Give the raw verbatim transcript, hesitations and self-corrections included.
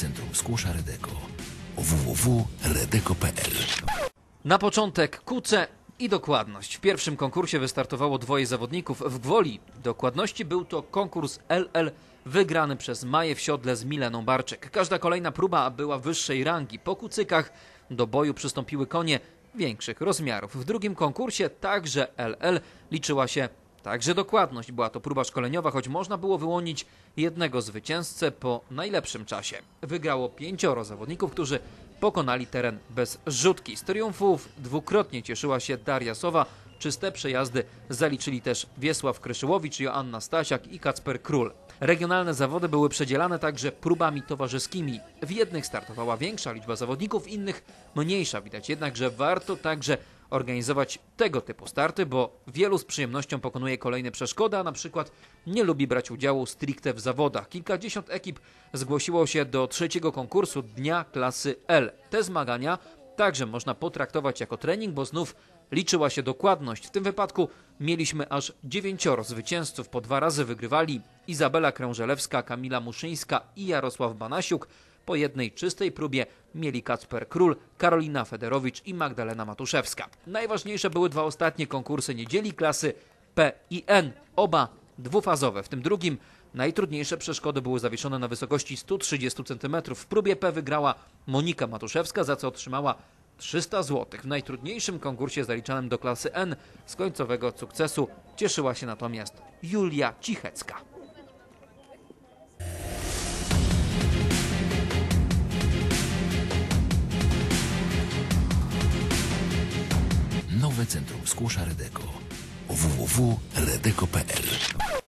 Centrum Skłosza Redeko. w w w kropka redeko kropka p l. Na początek kuce i dokładność. W pierwszym konkursie wystartowało dwoje zawodników w gwoli. Dokładności był to konkurs L L wygrany przez Maję w siodle z Mileną Barczyk. Każda kolejna próba była wyższej rangi. Po kucykach do boju przystąpiły konie większych rozmiarów. W drugim konkursie, także L L, liczyła się także dokładność. Była to próba szkoleniowa, choć można było wyłonić jednego zwycięzcę po najlepszym czasie. Wygrało pięcioro zawodników, którzy pokonali teren bez rzutki. Z triumfów dwukrotnie cieszyła się Daria Sowa. Czyste przejazdy zaliczyli też Wiesław Kryszyłowicz, Joanna Stasiak i Kacper Król. Regionalne zawody były przedzielane także próbami towarzyskimi. W jednych startowała większa liczba zawodników, w innych mniejsza. Widać jednak, że warto także organizować tego typu starty, bo wielu z przyjemnością pokonuje kolejne przeszkody, a na przykład nie lubi brać udziału stricte w zawodach. Kilkadziesiąt ekip zgłosiło się do trzeciego konkursu Dnia Klasy L. Te zmagania także można potraktować jako trening, bo znów liczyła się dokładność. W tym wypadku mieliśmy aż dziewięcioro zwycięzców. Po dwa razy wygrywali Izabela Krążelewska, Kamila Muszyńska i Jarosław Banasiuk. Po jednej czystej próbie mieli Kacper Król, Karolina Federowicz i Magdalena Matuszewska. Najważniejsze były dwa ostatnie konkursy niedzieli klasy P i N, oba dwufazowe. W tym drugim najtrudniejsze przeszkody były zawieszone na wysokości stu trzydziestu centymetrów. W próbie P wygrała Monika Matuszewska, za co otrzymała trzysta złotych. W najtrudniejszym konkursie zaliczanym do klasy N z końcowego sukcesu cieszyła się natomiast Julia Cichecka. Nowe Centrum Skłosza Redeko. w w w kropka redeko kropka p l.